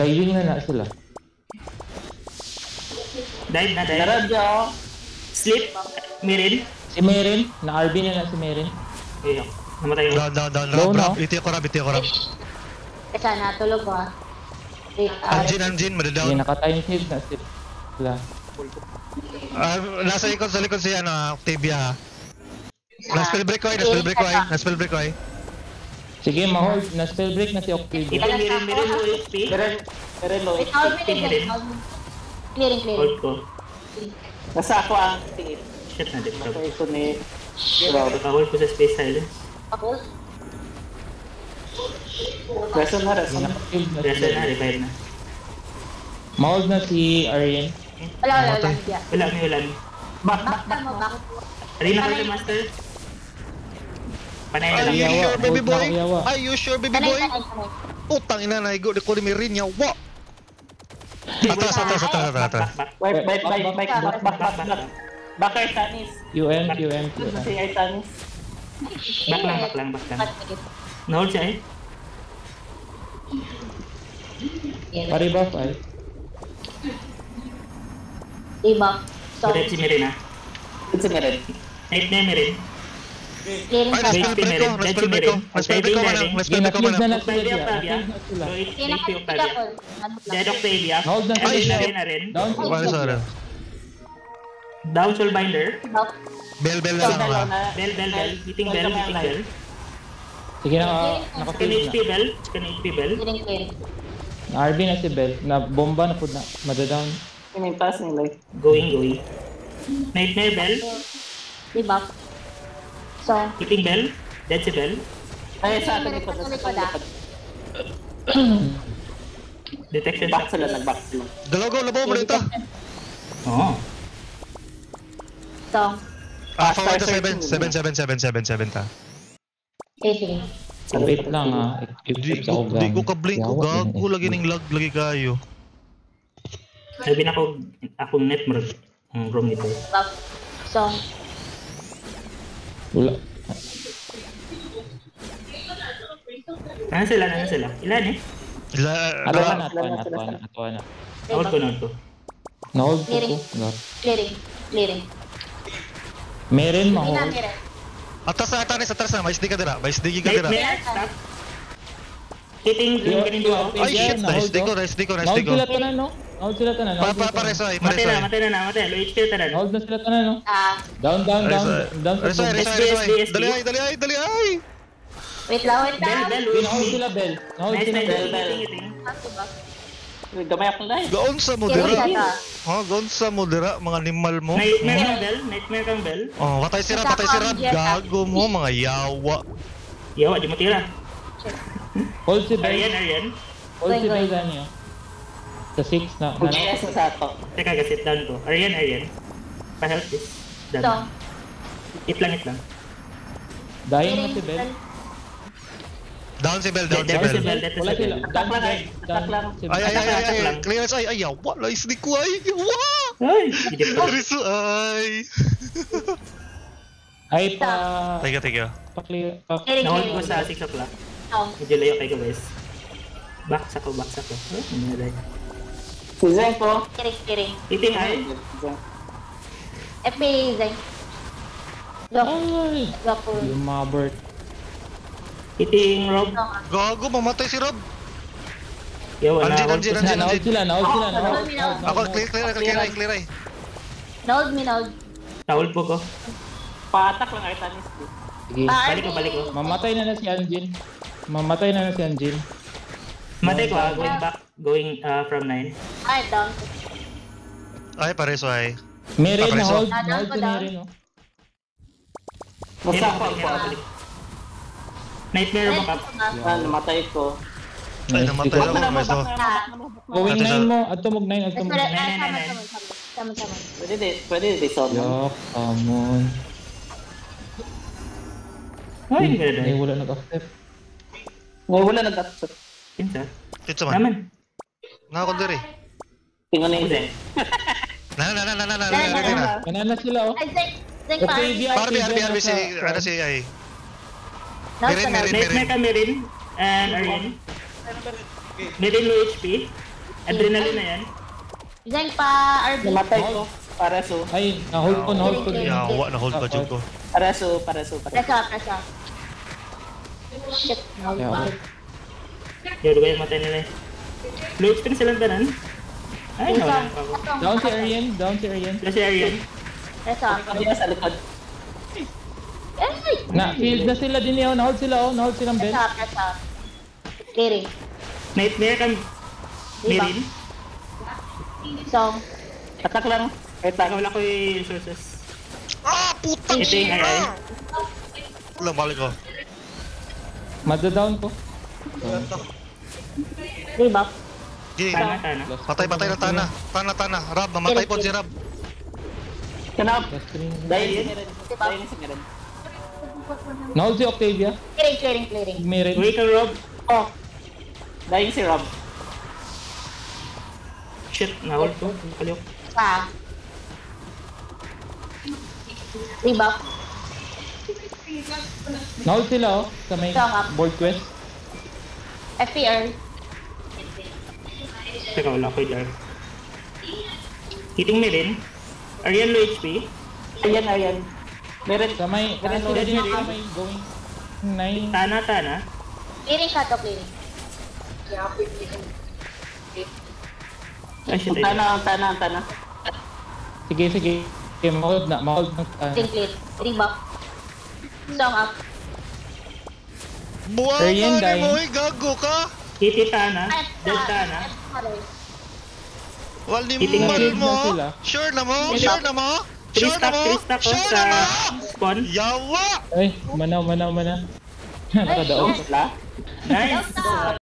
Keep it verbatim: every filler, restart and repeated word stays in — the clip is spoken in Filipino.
Diving na na sila. Dive na, dive. Naradyo. Sleep. Mirin. Si Merin, na-R B na na si Merin. Ayun. Namatay mo. Down, down, down. Low Rab, na. rab. Iti ako rab, iti ako rab. Eh sana, tulog ko ah. Wait, ah, Anjin, Anjin, Hindi, madadown. naka-time save na sila. Ah, nasa likod, sa likod siya, ano, Octavia ha. Na-spell break ko ay, na-spell break ko ay, na-spell break ko ay. Sige, ma-hold. Na-spell break na si Octavia. Ito mirin, mirin mo H P. Meron, meron low. wait, hold me Tingin din. din. Clearing, clearing. Hold ko. Nasa ako ang tingin. Shit na, dip Nasa rab. ito ni... Pagka-hold ko sa space silence. Ako? Reson na, reson na. Naka-shield na Reset sila. na, revive na. Ma-hold na si Aryan. Wala, wala, wala. Namatay. Hindi. Wala, may wala. Back, Back back, na back. mo, back. Arena kayo, master. Panay na Are lang. you Yawa, sure, baby hold na, boy? yawa. Are you sure, baby Tanay, boy? tanay, tanay. Putang ina na, igo, di ko ni Mirin, yawa. Atras, atras, atras, atras, atras. Back, back, Wait, wait, Back, wait, back, wait, back, back, back, back, back. Back kay Tanis. U M, U M, U Ito M. si ay Tanis. back lang, back lang, back lang. Back, back. Na-hold siya eh. Yan. Pari-buff ay. Diba? So, Direct si Mirin ah. Ito si Meron. Night na Mirin. clearing Ay, sa na-spell break ko, na-spell break ko, na-spell break ko ka na, Sige, na-spell break ko ka na-shield na. na na sila Octavia, dyan. Octavia. Na-shield na sila. Low H P, Kaya nakatitig Octavia. ako. Ano lang. Dead Octavia. Hold na Ay, sila Arena, shit. arena, arena. Down si Wala sa oras. Down Soulbinder. Back. Bell, bell na lang ha. Bell, bell, bell. Hitting bell, hitting bell. Sige, naka, Scan naka-shield H P na. bell. Scan H P bell. Clearing, clearing. Na-R B na si Bell. Na-bomba na po na. Madadown. Pinintas nila. Going, going. Nightmare bell. Diba? So, Hitting bell. Dead si bell. Ay, sa atin ito. Sa Sa likod, ah. likod. Detection Back shock. sila, nag-back sila. Galaw-gaw, labaw mo dito. Oo. so. Ah, forward to seven, seven, seven, seven, seven, seven ta. Okay, sige. Wait lang ah. Di Equip sa ko, di ko gamit. ka-blink ko, Yawa, gago, lagi ning lag, lagi kayo. Sabi na ako, akong net mo. Ang room nito. Back. So, Wala. Ano sila? Ano sila? Ilan eh? La, Atuwa la, na, atuwa na, atuwa na, atuwa na. Hold ko, hold ko. Na-hold ko Clearing. ko. Gar. clearing. Clearing. Meron Hindi na, ma-hold. meron. atas na, atas, atas na, mais di ka dira, mais di ka dira. Nightmare. Stop. Hitting green, green duo. Ay shit, nice di ko, nice di ko, nice di Na-hold ko. sila tanan, no? Na-hold sila tanan. Pa, na-hold pa, sila tanan. paresoy, Matay na, paresoy. matay na na, matay. Low H P na tanan. Na-hold na sila tanan, no? Ah, Down, down, down. Resoy, Down sa resoy, bomba. resoy, S B, S B, resoy. S B. Dali ay, dali ay, dali ay. wait lang, wait Bell, lang. bell, Okay, Low na-hold H P. sila, Bell. Na-hold Nice, sila, nice. Bell. Hitting, hitting. Diba? Gamay akong live. Gaon sa mo Clearing dira. sa ta. Ha, gaon sa mo dira, mga animal mo. Nightmare kang bell. Nightmare kang bell. Oh, patay si Rab, patay si Rab. Gago mo, mga yawa. Yawa, di mo tira. Hold si Bell. Arian, Arian. Hold si Going, Bell going. dyan niyo. Sa six na. na- Yes, sa ato. Teka, gasit down ko. Arian, Arian. Pa-help this. So, Done. It lang, it lang. Dying na clearing. si Bell. Down si Bell, down si Down si Bell. Bell. That is Wala a sila. bell. Down si lang, Bell. attack Down lang. si Ay, Bell. ay, ay, ay, ay, lang. clearance, ay, ay, yawa, lais di ko, ay, yawa. Ay, hindi pa. Riso, ay. Ay, pa... Teka, teka. Pa-clear. Pa... Clearing, Na-hold ko clearing. sa six o'clock. So, Medyo layo kayo guys. Back sa ko, back sa ko. Oh, hindi na dahil. Si Zen po. clearing, clearing. Hitting ay. F B A, Zay. Go. Ay! Go po. Yung Mabert. Hitting Rob. So, ah. Gago, mamatay si Rob. Yo, wala. Anjin, hold anjin, ko Na, sa- na-hold sila, na-hold sila, na-hold. na-hold me, na-hold. Ako, clear, clear, clear, ay, clear, ay. Node me, node. Na-hold po ko. Pa-attack lang ay Tanis. Sige. Ah, Balik ko, balik ko. Mamatay na na si Anjin. Mamatay na na si Anjin. Matay ko ah, going back. Going uh, from nine. Ay, down. Ay, pareso, ay. Meron, Papreso. na-hold. Ah, down Na-hold ko, si down. Meron, oh. Basta ako Balik, ako. balik. Nightmare Ay, backup. Ah, namatay ko. Ay, namatay Sige. ako, meso. Going Ate, nine sa- mo, at tumog nine, at Ay, tumog sorry. nine. Ah, Nine, tama, nine, tama, tama. Tama, tama. Pwede di, pwede di solve. Yuck, come on. Ay, hindi ka na Ay, dahil. wala nag-accept. Ngay wala nag-upset. Pinsa. Ito man. Naman. Nakakon diri. Tingnan na Ako yun. din. Na, na, na, na, na, na, na, na, na. Banana sila, oh. Ay, Zay. Zay, Okay, parang. di- Barbie, Barbie, Barbie, si, ano si, ay. Node Meron, ka, meron. node. Nightmare ka Merin. And Arian. Merin low H P. Adrenaline na yan. Design pa R B. Namatay ko. Pareso. Ay, na-hold ko, na-hold ko. Yawa, na-hold pa dyan ko. Pareso, pareso, Press pareso. up, press up. Shit, hold Yeah, pa. okay. Yun, kaya matay nila eh. Low H P na silang tanan. Ay, nawala pa ako. Down si Arian, down si Arian. Wala si Arian. Press up. Kami na sa likod. Ay! Na, field na sila din yun. Na-hold sila, oh. Na-hold silang Press bell. up, press up. Clearing. Nightmare kang Mirin. Song. Attack lang. Taka wala ko yung resources. Ah, putang Ito yung ay ay. Wala, balik ko. Mada-down ko. Rebuff. G, Tana, tana. patay, patay na Tana. Tana, Tana. Rab, mamatay po si Rab. Kanap. Last screen. Dahil si Miren. Dahil si Miren. Na-hold si Octavia. Clearing, clearing, clearing. Mirin. Wait kang Rob. Oh. Dahil si Rob. Shit, na-hold ko. Kaliok. Pa. Rebuff. Na-hold sila, oh. Sa may Song up. board quest. F P R. Teka, wala ko yung dark. Hitting Mirin. Arian low H P. Ayan, ayan. Miren. Sa may, Miren, sila din Miren. sa may going nine. Tana, tana. Clearing shot to clearing. Ay, shit. Ang ay, tana, ang tana, ang tana. Sige, sige. Okay, ma-hold na. Ma-hold na. ah. Clearing, clear. Rebuff. Song up. Buwan Arian, ka ni dying. mo, eh, gago ka. Hiti tana. Ay, Dead tana. Wali Hitting mo, na mo. sila. Sure na mo? Hindi. Sure na mo? Three Sure na stack, mo? three stack ko Sure sa na mo? spawn. Yawa! Ay, manaw, manaw, manaw. Nakadaog. Wala. Nice!